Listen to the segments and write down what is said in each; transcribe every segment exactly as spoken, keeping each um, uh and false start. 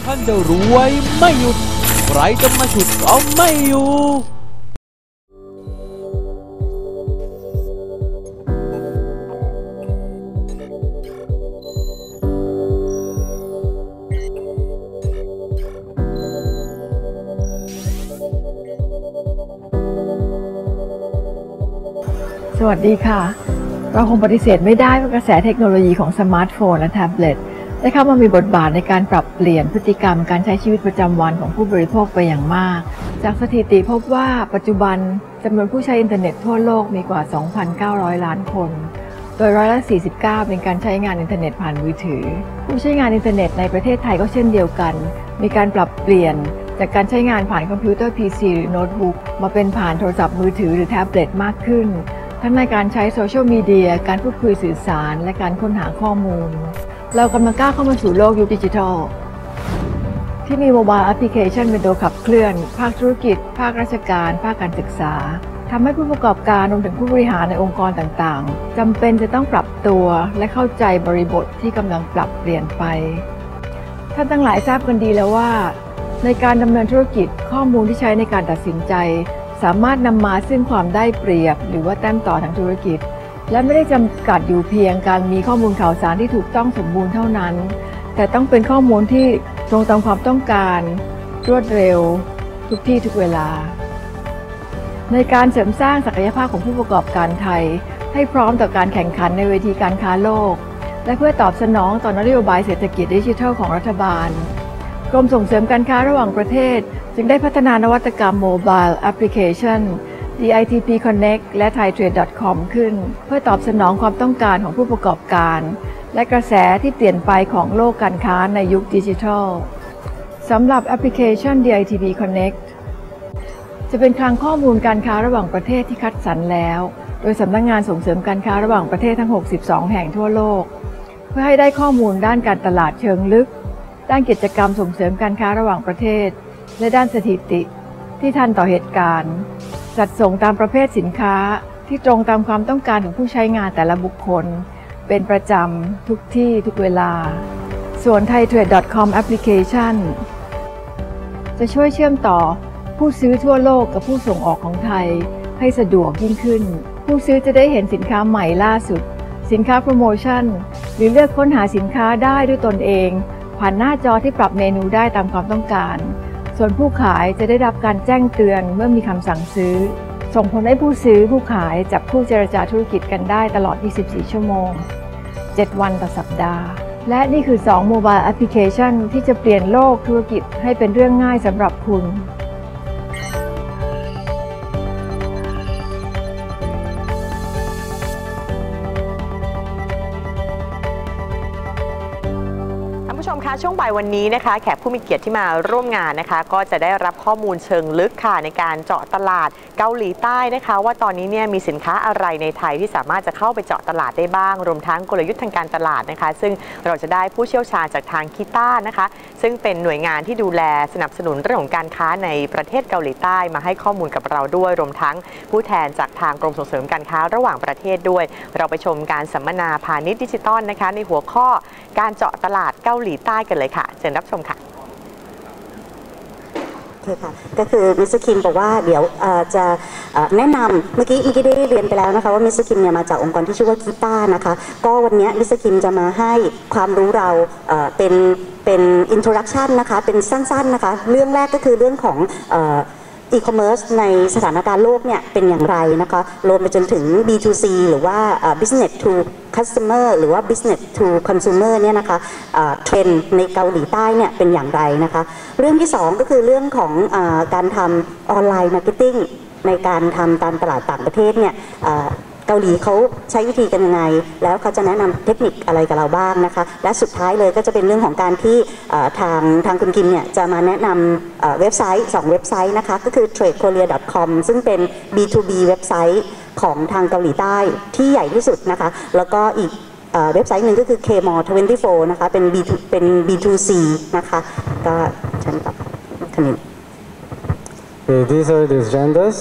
ท่านจะรวยไม่หยุดใครจะมาฉุดเอาไม่อยู่สวัสดีค่ะเราคงปฏิเสธไม่ได้ว่ากระแสเทคโนโลยีของสมาร์ทโฟนและแท็บเล็ตได้เข้ามามีบทบาทในการปรับเปลี่ยนพฤติกรรมการใช้ชีวิตประจำวันของผู้บริโภคไปอย่างมากจากสถิติพบว่าปัจจุบันจำนวนผู้ใช้อินเทอร์เน็ตทั่วโลกมีกว่า สองพันเก้าร้อย ล้านคนโดยร้อยละ สี่สิบเก้า เป็นการใช้งานอินเทอร์เน็ตผ่านมือถือผู้ใช้งานอินเทอร์เน็ตในประเทศไทยก็เช่นเดียวกันมีการปรับเปลี่ยนจากการใช้งานผ่านคอมพิวเตอร์ พี ซี หรือโน้ตบุ๊กมาเป็นผ่านโทรศัพท์มือถือหรือแท็บเล็ตมากขึ้นทั้งในการใช้โซเชียลมีเดียการพูดคุยสื่อสารและการค้นหาข้อมูลเรากำลังก้าวเข้ามาสู่โลกยุคดิจิทัลที่มีโมบายแอปพลิเคชันเป็นตัวขับเคลื่อนภาคธุรกิจภาคราชการภาคการศึกษาทำให้ผู้ประกอบการรวมถึงผู้บริหารในองค์กรต่างๆจำเป็นจะต้องปรับตัวและเข้าใจบริบทที่กำลังปรับเปลี่ยนไปท่านทั้งหลายทราบกันดีแล้วว่าในการดำเนินธุรกิจข้อมูลที่ใช้ในการตัดสินใจสามารถนำมาซึ่งความได้เปรียบหรือว่าแต้มต่อทางธุรกิจและไม่ได้จำกัดอยู่เพียงการมีข้อมูลข่าวสารที่ถูกต้องสมบูรณ์เท่านั้นแต่ต้องเป็นข้อมูลที่ตรงตามความต้องการรวดเร็วทุกที่ทุกเวลาในการเสริมสร้างศักยภาพของผู้ประกอบการไทยให้พร้อมต่อการแข่งขันในเวทีการค้าโลกและเพื่อตอบสนองต่อนโยบายเศรษฐกิจดิจิทัลของรัฐบาลกรมส่งเสริมการค้าระหว่างประเทศจึงได้พัฒนานวัตกรรมโมบายแอปพลิเคชัน ดี ไอ ที พี Connect และ ไทยเทรด ดอท คอม ขึ้นเพื่อตอบสนองความต้องการของผู้ประกอบการและกระแสที่เปลี่ยนไปของโลกการค้าในยุคดิจิทัลสำหรับแอปพลิเคชัน ดี ไอ ที พี Connect จะเป็นคลังข้อมูลการค้าระหว่างประเทศที่คัดสรรแล้วโดยสำนักงานส่งเสริมการค้าระหว่างประเทศทั้งหกสิบสองแห่งทั่วโลกเพื่อให้ได้ข้อมูลด้านการตลาดเชิงลึกด้านกิจกรรมส่งเสริมการค้าระหว่างประเทศและด้านสถิติที่ทันต่อเหตุการณ์จัดส่งตามประเภทสินค้าที่ตรงตามความต้องการของผู้ใช้งานแต่ละบุคคลเป็นประจำทุกที่ทุกเวลาส่วน ไทยเทรด ดอท คอม แอปพลิเคชันจะช่วยเชื่อมต่อผู้ซื้อทั่วโลกกับผู้ส่งออกของไทยให้สะดวกยิ่งขึ้นผู้ซื้อจะได้เห็นสินค้าใหม่ล่าสุดสินค้าโปรโมชั่นหรือเลือกค้นหาสินค้าได้ด้วยตนเองผ่านหน้าจอที่ปรับเมนูได้ตามความต้องการส่วนผู้ขายจะได้รับการแจ้งเตือนเมื่อมีคำสั่งซื้อส่งผลให้ผู้ซื้อผู้ขายจับคู่เจรจาธุรกิจกันได้ตลอดยี่สิบสี่ชั่วโมงเจ็ดวันต่อสัปดาห์และนี่คือสองโมบายแอปพลิเคชันที่จะเปลี่ยนโลกธุรกิจให้เป็นเรื่องง่ายสำหรับคุณผู้ชมคะช่วงบ่ายวันนี้นะคะแขกผู้มีเกียรติที่มาร่วมงานนะคะก็จะได้รับข้อมูลเชิงลึกค่ะในการเจาะตลาดเกาหลีใต้นะคะว่าตอนนี้เนี่ยมีสินค้าอะไรในไทยที่สามารถจะเข้าไปเจาะตลาดได้บ้างรวมทั้งกลยุทธ์ทางการตลาดนะคะซึ่งเราจะได้ผู้เชี่ยวชาญจากทางคิต้านะคะซึ่งเป็นหน่วยงานที่ดูแลสนับสนุนเรื่องของการค้าในประเทศเกาหลีใต้มาให้ข้อมูลกับเราด้วยรวมทั้งผู้แทนจากทางกรมส่งเสริมการค้าระหว่างประเทศด้วยเราไปชมการสัมมนาพาณิชย์ดิจิตอลนะคะในหัวข้อการเจาะตลาดเกาหลีใต้กันเลยค่ะเชิญรับชมค่ะโอเคค่ะก็คือมิสเตอร์คิมบอกว่าเดี๋ยวจะแนะนำเมื่อกี้อีกได้เรียนไปแล้วนะคะว่ามิสเตอร์คิมเนี่ยมาจากองค์กรที่ชื่อว่าคิต้านะคะก็วันนี้มิสเตอร์คิมจะมาให้ความรู้เราเป็นเป็นอินโทรดักชันนะคะเป็นสั้นๆนะคะเรื่องแรกก็คือเรื่องของอีคอมเมิร์ซในสถานการณ์โลกเนี่ยเป็นอย่างไรนะคะรวมไปจนถึง บี ทู ซี หรือว่า business to customer หรือว่า business to consumer เนี่ยนะคะเทรนด์ในเกาหลีใต้เนี่ยเป็นอย่างไรนะคะเรื่องที่สองก็คือเรื่องของการทำออนไลน์มาร์เก็ตติ้งในการทำตามตลาดต่างประเทศเนี่ยเกาหลีเขาใช้วิธีกันยังไงแล้วเขาจะแนะนำเทคนิคอะไรกับเราบ้างนะคะและสุดท้ายเลยก็จะเป็นเรื่องของการที่ทางทางคุณกิมเนี่ยจะมาแนะนำเว็บไซต์สองเว็บไซต์นะคะก็คือ เทรด โคเรีย ดอท คอม ซึ่งเป็น บี ทู บี เว็บไซต์ของทางเกาหลีใต้ที่ใหญ่ที่สุดนะคะแล้วก็อีกเว็บไซต์หนึ่งก็คือ เค มอล ยี่สิบสี่ นะคะเป็น บี ทู เป็น บี ทู ซี นะคะก็ฉันกับคณิน These are the agendas.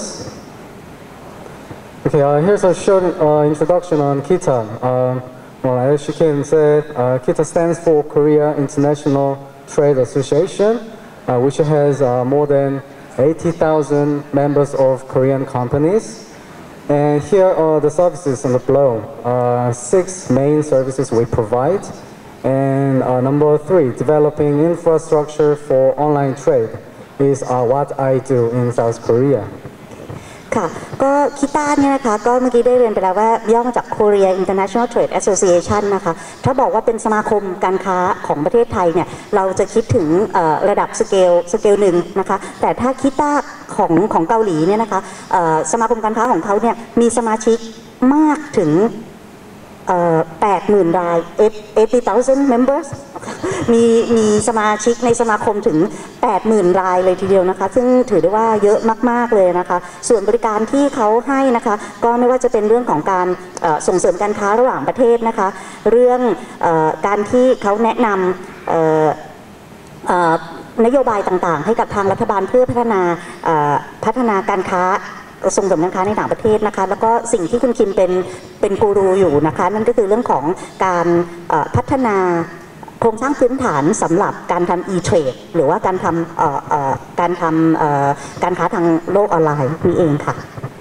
Okay, uh, here's a short uh, introduction on KITA. Um, well, as you can say, uh, KITA stands for Korea International Trade Association, uh, which has uh, more than eighty thousand members of Korean companies. And here are the services on the below. Uh, six main services we provide. And uh, number three, developing infrastructure for online trade is uh, what I do in South Korea. ค่ะก็คิต้าเนี่ยนะคะก็เมื่อกี้ได้เรียนไปแล้วว่าย่อมาจาก Korea International Trade Association นะคะถ้าบอกว่าเป็นสมาคมการค้าของประเทศไทยเนี่ยเราจะคิดถึงระดับสเกลสเกลหนึ่งนะคะแต่ถ้าคิต้าของของเกาหลีเนี่ยนะคะสมาคมการค้าของเขาเนี่ยมีสมาชิกมากถึงแปดหมื่นราย eighty thousand members มีมีสมาชิกในสมาคมถึง แปดหมื่นรายเลยทีเดียวนะคะซึ่งถือได้ว่าเยอะมากๆเลยนะคะส่วนบริการที่เขาให้นะคะก็ไม่ว่าจะเป็นเรื่องของการส่งเสริมการค้าระหว่างประเทศนะคะเรื่องการที่เขาแนะนำนโยบายต่างๆให้กับทางรัฐบาลเพื่อพัฒนาพัฒนาการค้าส่งเสริมการค้าในต่างประเทศนะคะแล้วก็สิ่งที่คุณคิมเป็นเป็นกูรูอยู่นะคะนั่นก็คือเรื่องของการพัฒนาโครงสร้างพื้นฐานสำหรับการทำ e-trade หรือว่าการทำการทำการค้าทางโลกออนไลน์นี่เองค่ะ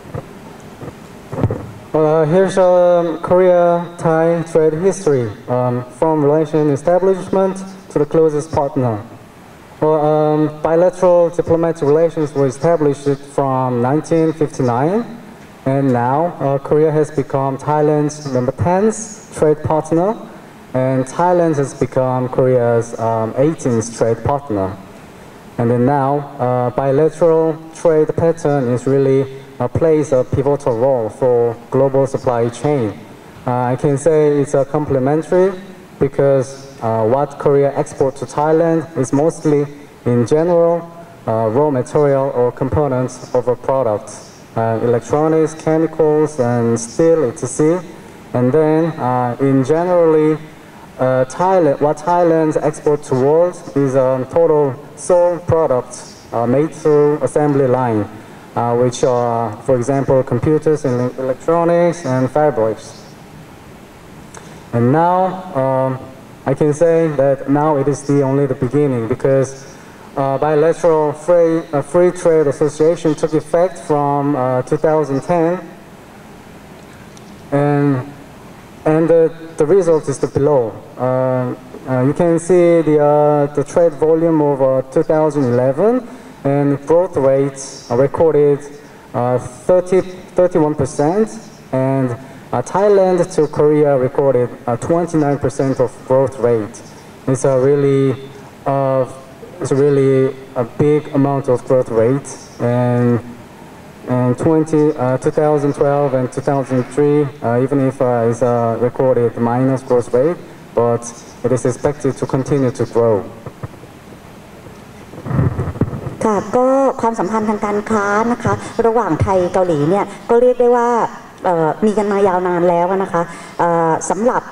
Well, uh, here's um, Korea-Thai trade history um, from relation establishment to the closest partner. Well, um, bilateral diplomatic relations were established from nineteen fifty-nine, and now uh, Korea has become Thailand's number tenth trade partner, and Thailand has become Korea's um, eighteenth trade partner. And then now, uh, bilateral trade pattern is really uh, plays a pivotal role for global supply chain. Uh, I can say it's a complementary because uh, what Korea exports to Thailand is mostly, in general, uh, raw material or components of a product, uh, electronics, chemicals, and steel, et cetera. And then, uh, in generally, uh, Thailand, what Thailand exports to the world is a total sold product uh, made through assembly line, uh, which are, for example, computers and electronics and fabrics. And now, um, I can say that now it is the only the beginning because uh, bilateral free, uh, free trade association took effect from uh, two thousand ten, and and the, the result is the below. Uh, uh, you can see the uh, the trade volume of uh, two thousand eleven and growth rates are recorded uh, thirty, thirty-one percent, and Uh, Thailand to Korea recorded a twenty-nine percent of growth rate. It's a really, uh, it's really a big amount of growth rate. And, and twenty, uh, twenty twelve and two thousand three, uh, even if uh, it's uh, recorded minus growth rate, but it is expected to continue to grow. ค่ะก็ความสัมพันธ์ทางการค้านะคะระหว่างไทยเกาหลีเนี่ยก็เรียกได้ว่ามีกันมายาวนานแล้วนะคะสำหรับ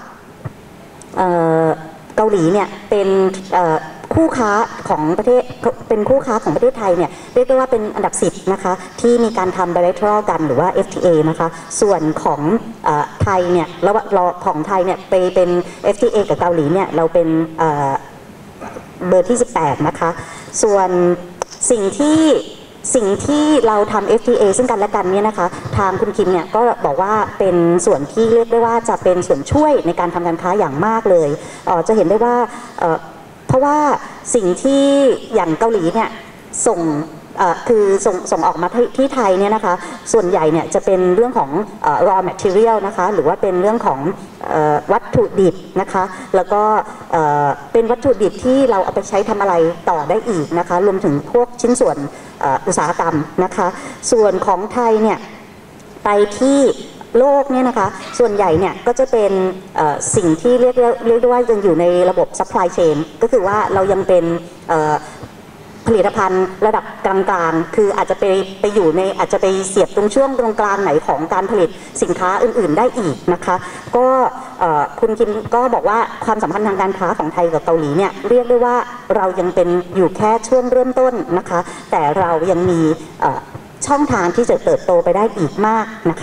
เกาหลีเนี่ยเป็นคู่ค้าของประเทศเป็นคู่ค้าของประเทศไทยเนี่ยเรียกได้ว่าเป็นอันดับสิบนะคะที่มีการทำ bilateral กันหรือว่า เอฟ ที เอ นะคะส่วนของไทยเนี่ยแล้วของไทยเนี่ยไปเป็น เอฟ ที เอ กับเกาหลีเนี่ยเราเป็นเบอร์ที่สิบแปดนะคะส่วนสิ่งที่สิ่งที่เราทำ เอฟ ที เอ ซึ่งกันและกันเนี่ยนะคะทางคุณคิมเนี่ยก็บอกว่าเป็นส่วนที่เรียกได้ว่าจะเป็นส่วนช่วยในการทำการค้าอย่างมากเลยเอ่อจะเห็นได้ว่าเอ่อเพราะว่าสิ่งที่อย่างเกาหลีเนี่ยส่งคือส่งส่งออกมาที่ไทยเนี่ยนะคะส่วนใหญ่เนี่ยจะเป็นเรื่องของ raw material นะคะหรือว่าเป็นเรื่องของวัตถุดิบนะคะแล้วก็เป็นวัตถุดิบที่เราเอาไปใช้ทำอะไรต่อได้อีกนะคะรวมถึงพวกชิ้นส่วนอุตสาหกรรมนะคะส่วนของไทยเนี่ยไปที่โลกเนี่ยนะคะส่วนใหญ่เนี่ยก็จะเป็นสิ่งที่เรียกเรียกได้ว่ายังอยู่ในระบบ supply chain ก็คือว่าเรายังเป็นผลิตภัณฑ์ระดับกลางๆคืออาจจะไปไปอยู่ในอาจจะไปเสียบตรงช่วงตรงกลางไหนของการผลิตสินค้าอื่นๆได้อีกนะคะก็คุณคิมก็บอกว่าความสัมพันธ์ทางการค้าของไทยกับเกาหลีเนี่ยเรียกได้ว่าเรายังเป็นอยู่แค่ช่วงเริ่มต้นนะคะแต่เรายังมีช่องทางที่จะเติบโตไปได้อีกมากนะคะ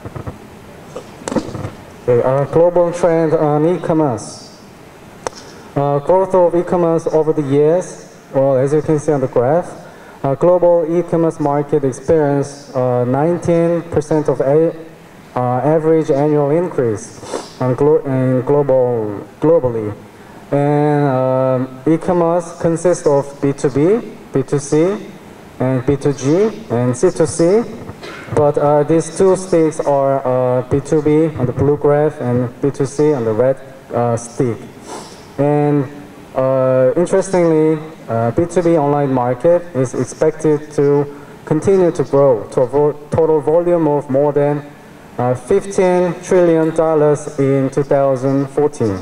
Okay, uh, global trend on e-commerce. Uh, growth of e-commerce over the years, well, as you can see on the graph, uh, global e-commerce market experienced uh, nineteen percent of a, uh, average annual increase on glo in global, globally. And um, e-commerce consists of B two B, B two C, and B two G, and C two C. But uh, these two sticks are uh, B two B on the blue graph and B two C on the red uh, stick. And uh, interestingly, uh, B two B online market is expected to continue to grow to a vo total volume of more than uh, fifteen trillion dollars in two thousand fourteen.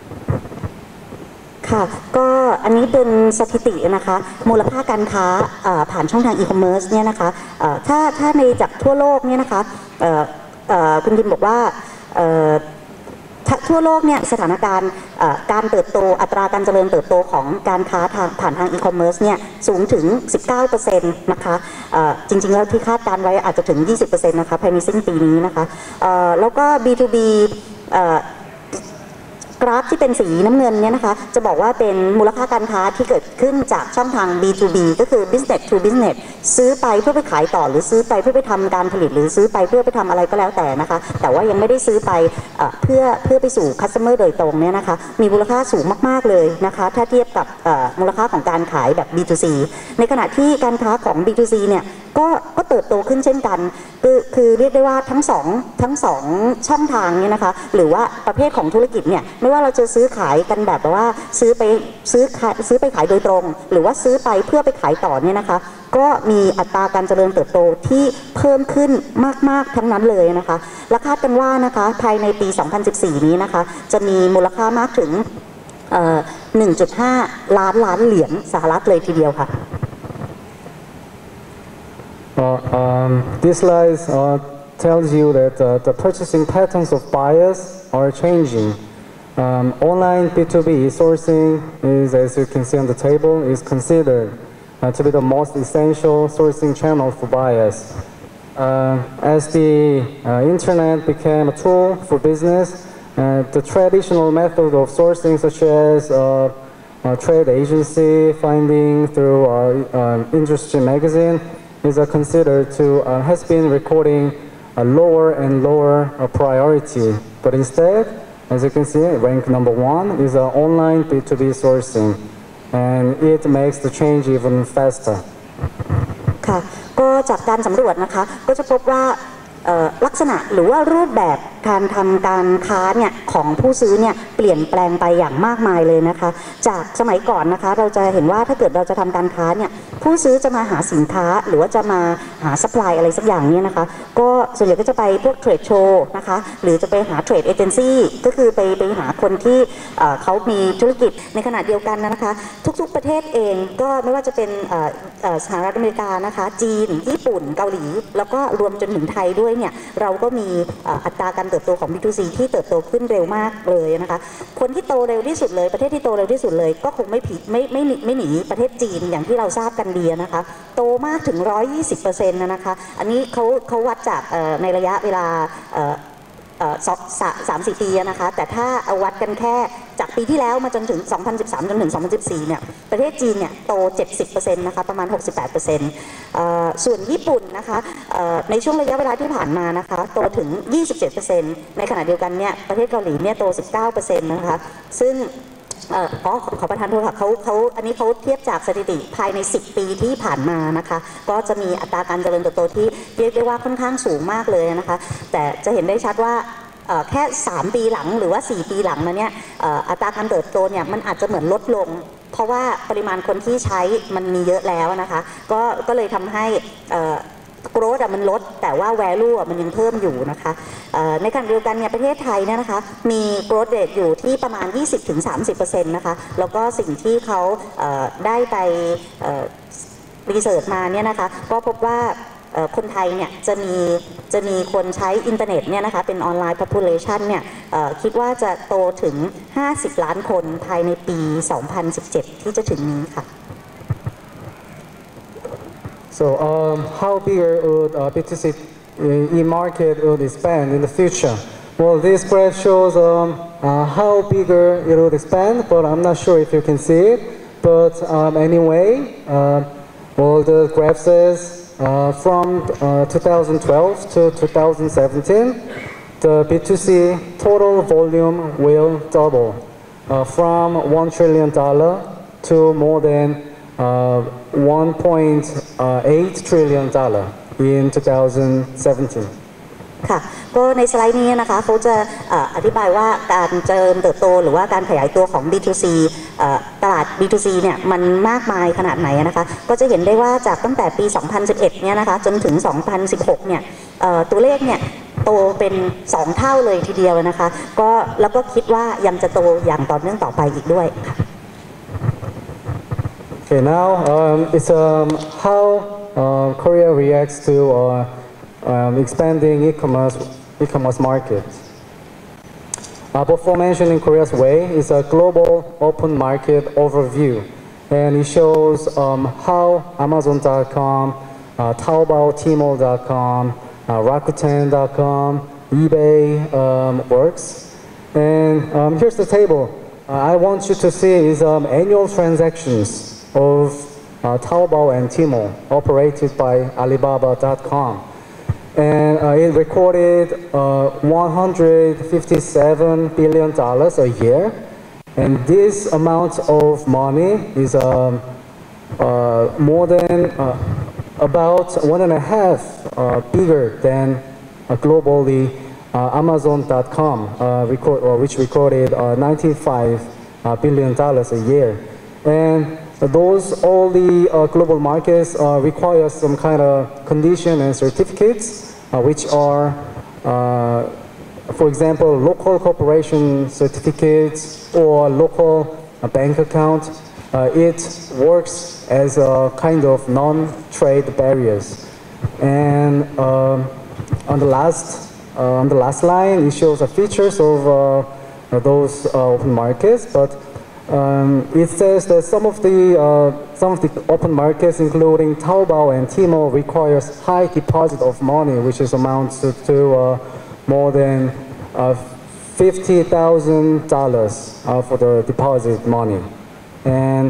ค่ะก็อันนี้เป็นสถิตินะคะมูลค่าการค้าผ่านช่องทางอีคอมเมิร์ซเนี่ยนะคะถ้าถ้าในจากทั่วโลกเนี่ยนะคะคุณดิมบอกว่าทั่วโลกเนี่ยสถานการณ์การเติบโตอัตราการเจริญเติบโตของการค้าทางผ่านทางอีคอมเมิร์ซเนี่ยสูงถึง สิบเก้าเปอร์เซ็นต์ นะคะจริงๆแล้วที่คาดการไว้อาจจะถึง ยี่สิบเปอร์เซ็นต์ นะคะภายในสิ้นปีนี้นะคะแล้วก็ บี ทู บี กราฟที่เป็นสีน้ำเงินเนี่ยนะคะจะบอกว่าเป็นมูลค่าการค้าที่เกิดขึ้นจากช่องทาง บี ทู บี ก็คือ business to business ซื้อไปเพื่อไปขายต่อหรือซื้อไปเพื่อไปทำการผลิตหรือซื้อไปเพื่อไปทำอะไรก็แล้วแต่นะคะแต่ว่ายังไม่ได้ซื้อไปเพื่อเพื่อไปสู่ customer โดยตรงเนี่ยนะคะมีมูลค่าสูงมากๆเลยนะคะถ้าเทียบกับมูลค่าของการขายแบบ บี ทู ซี ในขณะที่การค้าของ บี ทู ซี เนี่ยก็ก็เติบโตขึ้นเช่นกันคือคือเรียกได้ว่าทั้งสองทั้งสองช่องทางเนี่ยนะคะหรือว่าประเภทของธุรกิจเนี่ยไม่ว่าเราจะซื้อขายกันแบบว่าซื้อไปซื้อซื้อไปขายโดยตรงหรือว่าซื้อไปเพื่อไปขายต่อเนี่ยนะคะก็มีอัตราการเจริญเติบโตที่เพิ่มขึ้นมากๆทั้งนั้นเลยนะคะและคาดกันว่านะคะภายในปี สองพันสิบสี่ นี้นะคะจะมีมูลค่ามากถึง หนึ่งจุดห้า ล้านล้านเหรียญสหรัฐเลยทีเดียวค่ะ Uh, um, this slide uh, tells you that uh, the purchasing patterns of buyers are changing. Um, online B two B sourcing is, as you can see on the table, is considered uh, to be the most essential sourcing channel for buyers. Uh, as the uh, internet became a tool for business, uh, the traditional method of sourcing, such as uh, uh, trade agency, finding through uh, uh, industry magazine, is uh, considered to uh, has been recording a lower and lower uh, priority. But instead, as you can see, rank number one is uh, online B two B sourcing, and it makes the change even faster. ค่ะก็จากการสำรวจนะคะก็จะพบว่าลักษณะหรือว่ารูปแบบการทำการค้าเนี่ยของผู้ซื้อเนี่ยเปลี่ยนแปลงไปอย่างมากมายเลยนะคะจากสมัยก่อนนะคะเราจะเห็นว่าถ้าเกิดเราจะทำการค้าเนี่ยผู้ซื้อจะมาหาสินค้าหรือว่าจะมาหาซัพพลายอะไรสักอย่างเนี่ยนะคะก็ส่วนใหญ่ก็จะไปพวกเทรดโชว์นะคะหรือจะไปหาเทรดเอเจนซี่ก็คือไปไปหาคนที่เขามีธุรกิจในขณะเดียวกันนะคะทุกๆประเทศเองก็ไม่ว่าจะเป็นสหรัฐอเมริกานะคะจีนญี่ปุ่นเกาหลีแล้วก็รวมจนถึงไทยด้วยเนี่ยเราก็มีอัตราการเติบโตของ บี ทู ซี ที่เติบโตขึ้นเร็วมากเลยนะคะคนที่โตเร็วที่สุดเลยประเทศที่โตเร็วที่สุดเลยก็คงไม่ผิดไม่ไม่ไม่หนีประเทศจีนอย่างที่เราทราบกันดีนะคะโตมากถึง หนึ่งร้อยยี่สิบเปอร์เซ็นต์ นะคะอันนี้เขาเขาวัดจากในระยะเวลาสามสี่ปีนะคะแต่ถ้าเอาวัดกันแค่จากปีที่แล้วมาจนถึงสองพันสิบสามจนถึงสองพันสิบสี่เนี่ยประเทศจีนเนี่ยโต เจ็ดสิบเปอร์เซ็นต์ นะคะประมาณ หกสิบแปดเปอร์เซ็นต์ ส่วนญี่ปุ่นนะคะในช่วงระยะเวลาที่ผ่านมานะคะโตถึง ยี่สิบเจ็ดเปอร์เซ็นต์ ในขณะเดียวกันเนี่ยประเทศเกาหลีเนี่ยโต สิบเก้าเปอร์เซ็นต์ นะคะซึ่งอ๋อขอประทานโทษค่ะเขาเขาอันนี้เขาเทียบจากสถิติภายในสิบปีที่ผ่านมานะคะก็จะมีอัตราการเจริญเติบโตที่เรียกได้ว่าค่อนข้างสูงมากเลยนะคะแต่จะเห็นได้ชัดว่าแค่สามปีหลังหรือว่าสี่ปีหลังมาเนี่ยอัตราการเติบโตเนี่ยมันอาจจะเหมือนลดลงเพราะว่าปริมาณคนที่ใช้มันมีเยอะแล้วนะคะก็ก็เลยทำให้โกรธมันลดแต่ว่า value มันยังเพิ่มอยู่นะคะในขณะเดียวกันเนี่ยประเทศไทยเนี่ยนะคะมีโกรธเรทอยู่ที่ประมาณ ยี่สิบถึงสามสิบเปอร์เซ็นต์ นะคะแล้วก็สิ่งที่เขาได้ไปรีเสิร์ชมาเนี่ยนะคะก็พบว่าคนไทยเนี่ยจะมีจะมีคนใช้อินเทอร์เน็ตเนี่ยนะคะเป็นออนไลน์ population เนี่ยคิดว่าจะโตถึงห้าสิบล้านคนภายในปีสองพันสิบเจ็ดที่จะถึงนี้ค่ะ So um, how bigger would uh, B two C e-market would expand in the future? Well, this graph shows um, uh, how bigger it would expand, but I'm not sure if you can see it. But um, anyway, uh, all the graph says uh, from uh, two thousand twelve to two thousand seventeen, the B two C total volume will double uh, from one trillion dollar to more than uh, one point eight trillion dollar in two thousand seventeen. ค่ะก็ในสไลด์นี้นะคะเขาจะเอ่ออธิบายว่าการเจริญเติบโตหรือว่าการขยายตัวของ บี ทู ซี เอ่อตลาด บี ทู ซี เนี่ยมันมากมายขนาดไหนนะคะก็จะเห็นได้ว่าจากตั้งแต่ปี สองพันสิบเอ็ด เนี่ยนะคะจนถึง สองพันสิบหก เนี่ยเอ่อตัวเลขเนี่ยโตเป็นสองเท่าเลยทีเดียวนะคะก็แล้วก็คิดว่ายังจะโตอย่างต่อเนื่องต่อไปอีกด้วยค่ะ Okay, now um, it's um, how uh, Korea reacts to uh, um, expanding e-commerce e-commerce market. Uh, before mentioning Korea's way is a global open market overview, and it shows um, how Amazon dot com, uh, Taobao, Tmall dot com, uh, Rakuten dot com, eBay um, works. And um, here's the table. Uh, I want you to see is um, annual transactions of uh, Taobao and Tmall operated by Alibaba dot com. And uh, it recorded uh, one hundred fifty-seven billion dollars a year. And this amount of money is um, uh, more than uh, about one and a half uh, bigger than uh, globally uh, Amazon dot com, uh, record, uh, which recorded uh, ninety-five billion dollars a year. And those all the uh, global markets uh, require some kind of condition and certificates, uh, which are, uh, for example, local corporation certificates or local uh, bank account. Uh, it works as a kind of non-trade barriers. And um, on the last uh, on the last line, it shows the features of uh, those uh, open markets, but Um, it says that some of the uh, some of the open markets, including Taobao and Tmall, requires high deposit of money, which is amounts to, to uh, more than uh, fifty thousand dollars uh, for the deposit money. And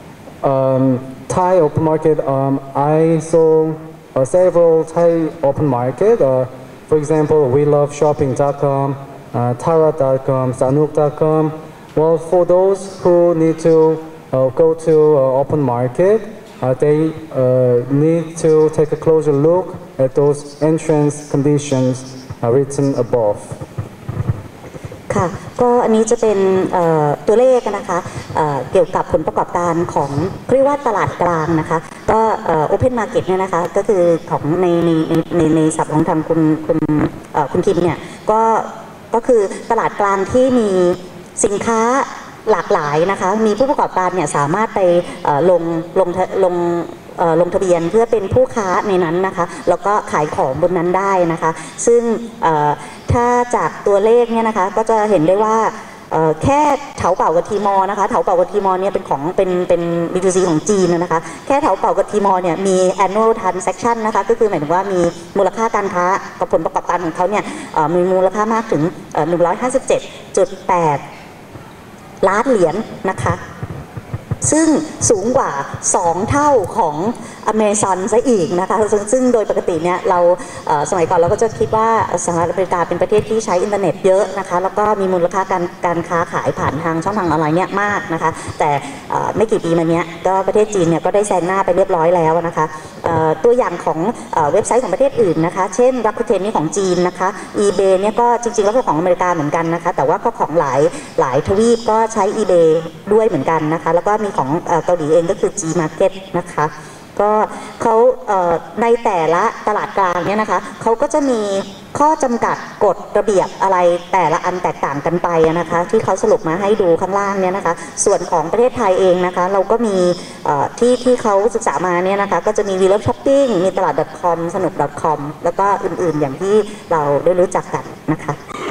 um, Thai open market, um, I saw uh, several Thai open market. Uh, for example, we love shopping dot com, uh, Tara dot com, Sanuk dot com. Well, for those who need to uh, go to uh, open market, uh, they uh, need to take a closer look at those entrance conditions uh, written above. ค่ะก็อันนี้จะเป็นตัวเลขนะคะเอ่อเกี่ยวกับผลประกอบการของเรียกว่าตลาดกลางนะคะก็โอเพนมาร์เก็ตเนี่ยนะคะก็คือของในในในในศัพท์ของทางคุณคุณเอ่อคุณคิมเนี่ยก็ก็คือตลาดกลางที่มีสินค้าหลากหลายนะคะมีผู้ประกอบการเนี่ยสามารถไปลงลงลงลงทะเบียนเพื่อเป็นผู้ค้าในนั้นนะคะแล้วก็ขายของบนนั้นได้นะคะซึ่งถ้าจากตัวเลขเนี่ยนะคะก็จะเห็นได้ว่าแค่เถาเป่ากับทีมอนะคะเถาเป่ากับทีมอเนี่ยเป็นของเป็นเป็น บี ทู ซี ของจีนนะคะแค่เถาเป่ากับทีมอเนี่ยมี annual transaction นะคะก็คือหมายถึงว่ามีมูลค่าการค้ากับผลประกอบการของเขาเนี่ยมีมูลค่ามากถึงหนึ่งร้อยห้าสิบเจ็ดจุดแปดล้านเหรียญนะคะซึ่งสูงกว่าสองเท่าของอเมซอนซะอีกนะคะซึ่งโดยปกติเนี่ยเราสมัยก่อนเราก็จะคิดว่าสหรัฐอเมริกาเป็นประเทศที่ใช้อินเทอร์เน็ตเยอะนะคะแล้วก็มีมูลค่าการการค้าขายผ่านทางช่องทางออนไลน์เนี่ยมากนะคะแต่ไม่กี่ปีมาเนี้ยก็ประเทศจีนเนี่ยก็ได้แซงหน้าไปเรียบร้อยแล้วนะคะตัวอย่างของเว็บไซต์ของประเทศอื่นนะคะเช่น Rakuten นี่ของจีนนะคะ eBay เนี่ยก็จริงๆแล้วก็ของอเมริกาเหมือนกันนะคะแต่ว่าก็ของหลายหลายทวีปก็ใช้ eBay ด้วยเหมือนกันนะคะแล้วก็มีของเกาหลีเองก็คือ G Market นะคะก็เขาในแต่ละตลาดกลางเนี่ยนะคะเขาก็จะมีข้อจำกัดกฎระเบียบอะไรแต่ละอันแตกต่างกันไปนะคะที่เขาสรุปมาให้ดูข้างล่างเนี่ยนะคะส่วนของประเทศไทยเองนะคะเราก็มีที่ที่เขาศึกษามาเนี่ยนะคะก็จะมี วี เลิฟ ช้อปปิ้ง มีตลาด .com สนุก .com แล้วก็อื่นๆอย่างที่เราได้รู้จักกันนะคะ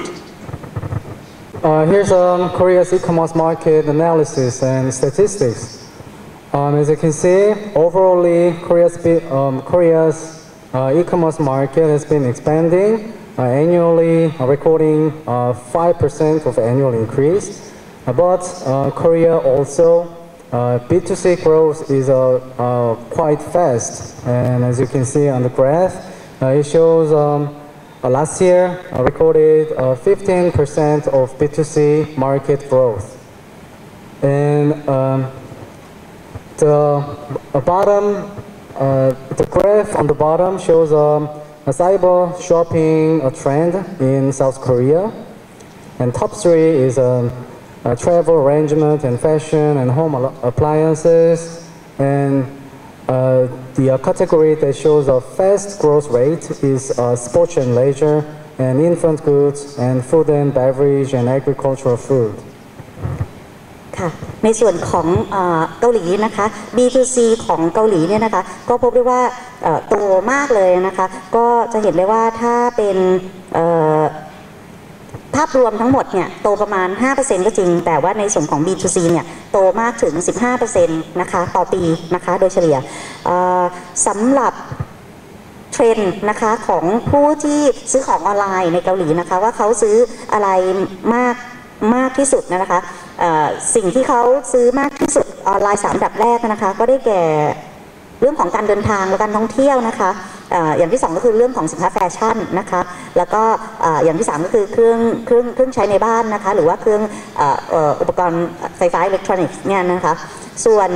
Uh, here's um, Korea's e-commerce market analysis and statistics. Um, as you can see, overall, Korea's, um, Korea's uh, e-commerce market has been expanding uh, annually, uh, recording uh, five percent of annual increase. Uh, but uh, Korea also, uh, B two C growth is uh, uh, quite fast. And as you can see on the graph, uh, it shows um, uh, last year uh, recorded uh, fifteen percent of B two C market growth. And um, the uh, bottom, uh, the graph on the bottom shows um, a cyber shopping uh, trend in South Korea. And top three is um, uh, travel arrangement and fashion and home appliances. And uh, the uh, category that shows a fast growth rate is uh, sports and leisure and infant goods and food and beverage and agricultural food. ค่ะในส่วนของเอ่อเกาหลีนะคะ บี ทู ซี ของเกาหลีเนี่ยนะคะก็พบได้ว่าเอ่อโตมากเลยนะคะก็จะเห็นได้ว่าถ้าเป็นเอ่อภาพรวมทั้งหมดเนี่ยโตประมาณ ห้าเปอร์เซ็นต์ ก็จริงแต่ว่าในส่วนของ บี ทู ซี เนี่ยโตมากถึง สิบห้าเปอร์เซ็นต์ นะคะต่อปีนะคะโดยเฉลี่ยเอ่อสำหรับเทรนด์นะคะของผู้ที่ซื้อของออนไลน์ในเกาหลีนะคะว่าเขาซื้ออะไรมากมากที่สุดนะคะสิ่งที่เขาซื้อมากที่สุดออนไลน์สามอันดับแรกนะคะก็ได้แก่เรื่องของการเดินทางและการท่องเที่ยวนะคะอย่างที่สองก็คือเรื่องของสินค้าแฟชั่นนะคะแล้วก็อย่างที่สามก็คือเครื่องเครื่องเครื่องใช้ในบ้านนะคะหรือว่าเครื่องอุปกรณ์ไฟฟ้าอิเล็กทรอนิกส์เนี่ยนะคะส่วน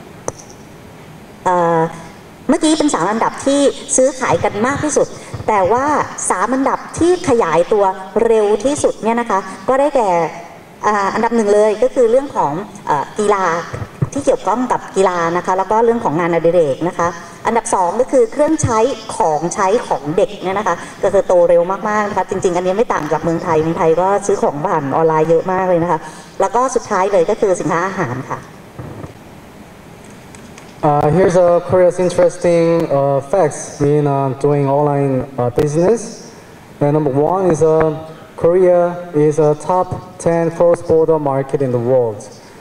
เมื่อกี้เป็นสามอันดับที่ซื้อขายกันมากที่สุดแต่ว่าสามอันดับที่ขยายตัวเร็วที่สุดเนี่ยนะคะก็ได้แก่อันดับหนึ่งเลยก็คือเรื่องของกีฬาที่เกี่ยวข้องกับกีฬานะคะแล้วก็เรื่องของงานอดิเรกนะคะอันดับสองก็คือเครื่องใช้ของใช้ของเด็กเนี่ยนะคะก็คือโตเร็วมากๆนะคะจริงๆอันนี้ไม่ต่างจากเมืองไทยเมืองไทยก็ซื้อของผ่านออนไลน์เยอะมากเลยนะคะแล้วก็สุดท้ายเลยก็คือสินค้าอาหารค่ะ Uh, here's uh, Korea's interesting uh, facts in uh, doing online uh, business. And number one is uh, Korea is a top ten cross-border market in the world.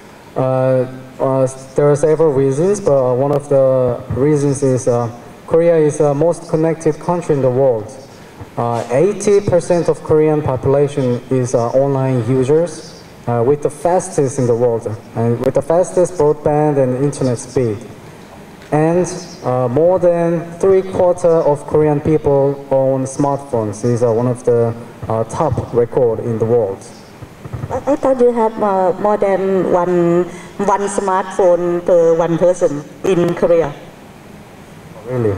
Uh, uh, there are several reasons, but uh, one of the reasons is uh, Korea is the most connected country in the world. Uh, eighty percent of Korean population is uh, online users uh, with the fastest in the world and with the fastest broadband and internet speed. And uh, more than three quarter of Korean people own smartphones. These are one of the uh, top record in the world. I thought you have uh, more than one one smartphone per one person in Korea. Really?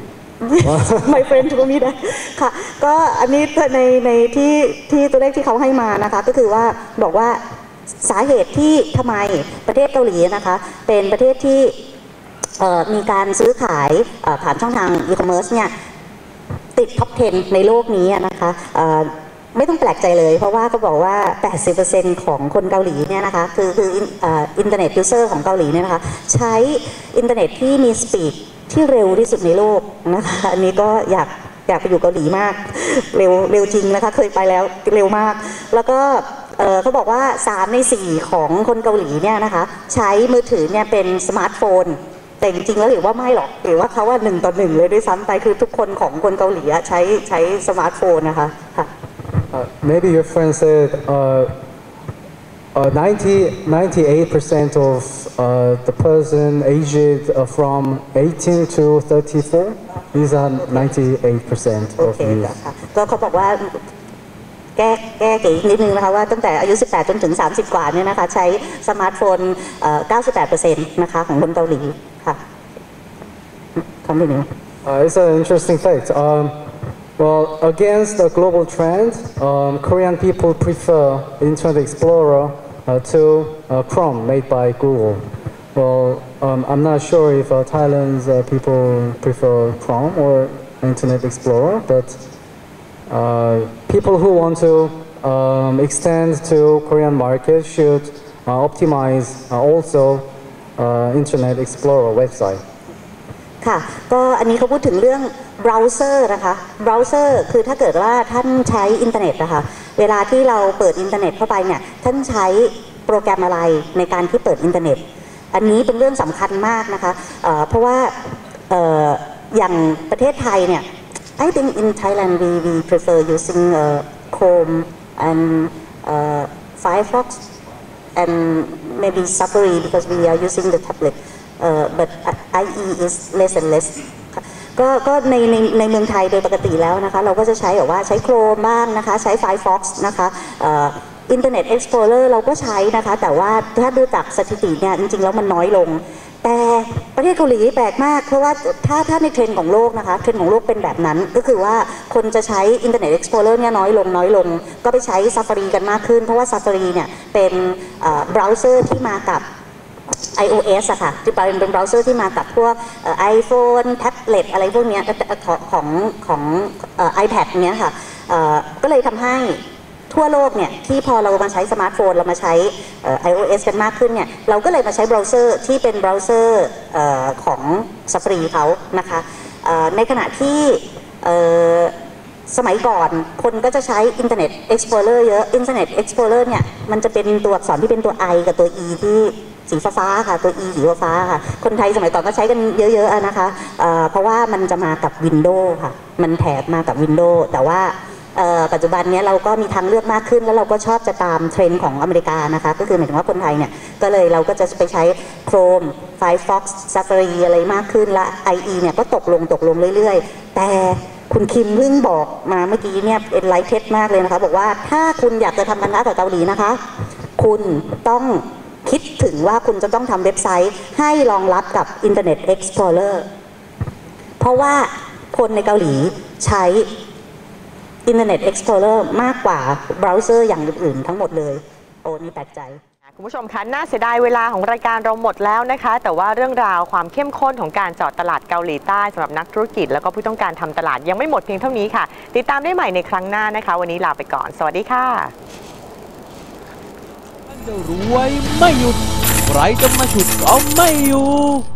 My friend told me that ค่ะก็อันนี้ในในที่ที่ตัวเลขที่เขาให้มานะคะก็คือว่าบอกว่าสาเหตุที่ทำไมประเทศเกาหลีนะคะเป็นประเทศที่มีการซื้อขายผ่านช่องทางอีคอมเมิร์ซเนี่ยติดท็อปสิบในโลกนี้นะคะไม่ต้องแปลกใจเลยเพราะว่าเขาบอกว่า แปดสิบเปอร์เซ็นต์ ของคนเกาหลีเนี่ยนะคะคือคืออินเทอร์เน็ตยูเซอร์ของเกาหลีเนี่ยนะคะใช้อินเทอร์เน็ตที่มีสปีดที่เร็วที่สุดในโลกนะคะอันนี้ก็อยากอยากไปอยู่เกาหลีมากเร็วเร็วจริงนะคะเคยไปแล้วเร็วมากแล้วก็เขาบอกว่าสามในสี่ของคนเกาหลีเนี่ยนะคะใช้มือถือเนี่ยเป็นสมาร์ทโฟนแต่จริงๆแล้วหรือว่าไม่หรอกหรือว่าเขาว่าหนึ่งต่อหนึ่งเลยด้วยซ้ำไปคือทุกคนของคนเกาหลีใช้ใช้สมาร์ทโฟนนะคะค่ะ Maybe your friend said uh, uh, ninety, ninety-eight percent of uh, the person aged uh, from eighteen to thirty-four. These are ninety-eight percent of youth. ก็เขาบอกว่าแก้แก้เก๋นิดนึงนะคะว่าตั้งแต่อายุสิบแปดจนถึงสามสิบกว่าเนี่ยนะคะใช้สมาร์ทโฟน เก้าสิบแปดเปอร์เซ็นต์ นะคะของคนเกาหลีค่ะคำนี้ It's an interesting fact. Um, well, against the global trend, um, Korean people prefer Internet Explorer uh, to uh, Chrome made by Google. Well, um, I'm not sure if uh, Thailand's uh, people prefer Chrome or Internet Explorer, but Uh, people who want to um, extend to Korean market should uh, optimize uh, also uh, Internet Explorer website. ค่ะก็อันนี้เขาพูดถึงเรื่องเบราว์เซอร์นะคะเบราว์เซอร์คือถ้าเกิดว่าท่านใช้อินเทอร์เน็ตนะคะเวลาที่เราเปิดอินเทอร์เน็ตเข้าไปเนี่ยท่านใช้โปรแกรมอะไรในการที่เปิดอินเทอร์เน็ตอันนี้เป็นเรื่องสำคัญมากนะคะ เอ่อ เพราะว่า เอ่อ อย่างประเทศไทยเนี่ย I think in Thailand we, we prefer using uh, Chrome and uh, Firefox and maybe Safari because we are using the tablet. Uh, but I E is less and less ก็ก็ในในในเมืองไทยโดยปกติแล้วนะคะเราก็จะใช้แบบว่าใช้ Chrome บ้างนะคะใช้ Firefox นะคะอินเทอร์เน็ต Explorer เราก็ใช้นะคะแต่ว่าถ้าดูจากสถิติเนี่ยจริงๆแล้วมันน้อยลงแต่ประเทศเกาหลีแปลกมากเพราะว่าถ้าถ้าในเทรนด์ของโลกนะคะเทรนด์ของโลกเป็นแบบนั้นก็คือว่าคนจะใช้อินเทอร์เน็ต Explorer เนี่ยน้อยลงน้อยลงก็ไปใช้ Safari กันมากขึ้นเพราะว่า Safari เนี่ยเป็นเบราว์เซอร์ที่มากับiOS อะค่ะที่เป็นเป็นเบราว์เซอร์ที่มากับพวกไอโฟนแท็บเล็ตอะไรพวกนี้ของของของไอแพดเนี้ยค่ะก็เลยทำให้ทั่วโลกเนี่ยที่พอเรามาใช้สมาร์ทโฟนเรามาใช้ iOS กันมากขึ้นเนี่ยเราก็เลยมาใช้เบราว์เซอร์ที่เป็นเบราว์เซอร์ของ Safari เขานะคะในขณะที่สมัยก่อนคนก็จะใช้ Internet Explorer เยอะ Internet Explorer เนี่ยมันจะเป็นตัวอักษรที่เป็นตัว I กับตัว E ที่สีฟ้าๆค่ะตัว E สีฟ้าค่ะคนไทยสมัยก่อนก็ใช้กันเยอะๆนะคะ เ, เพราะว่ามันจะมากับ Windows ค่ะมันแถบมากับ Windows แต่ว่าปัจจุบันนี้เราก็มีทางเลือกมากขึ้นแล้วเราก็ชอบจะตามเทรนด์ของอเมริกานะคะก็คือหมายถึงว่าคนไทยเนี่ยก็เลยเราก็จะไปใช้ Chrome Firefox Safari อะไรมากขึ้นและ ไอ อี เนี่ยก็ตกลงตกลงเรื่อยๆแต่คุณคิมเพิ่งบอกมาเมื่อกี้เนี่ยเป็นไลท์เทสมากเลยนะคะบอกว่าถ้าคุณอยากจะทำการค้ากับเกาหลีนะคะคุณต้องคิดถึงว่าคุณจะต้องทำเว็บไซต์ให้รองรับกับ Internet Explorer เพราะว่าคนในเกาหลีใช้ Internet Explorer มากกว่าเบราว์เซอร์อย่างอื่นๆทั้งหมดเลยโอ้นี่แปลกใจคุณผู้ชมคะน่าเสียดายเวลาของรายการเราหมดแล้วนะคะแต่ว่าเรื่องราวความเข้มข้นของการเจาะตลาดเกาหลีใต้สำหรับนักธุรกิจแล้วก็ผู้ต้องการทำตลาดยังไม่หมดเพียงเท่านี้ค่ะติดตามได้ใหม่ในครั้งหน้านะคะวันนี้ลาไปก่อนสวัสดีค่ะจะรวยไม่หยุดใครจะมาฉุดก็ไม่อยู่